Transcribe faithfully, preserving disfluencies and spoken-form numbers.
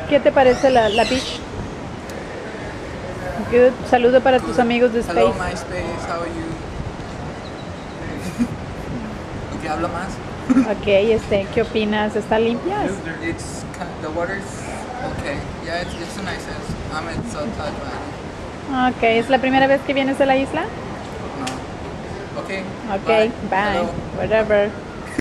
¿Qué te parece la, la beach? Good. Saludo para tus amigos de Space. Hello, my Space. How are you? ¿Qué habla más? Ok, este, ¿qué opinas? ¿Está limpia? It's the water's okay. Yeah, it's it's a nice house. I'm in South Tasmania. Ok, ¿es la primera vez que vienes a la isla? No. Okay. Ok, bye. Hello. Whatever.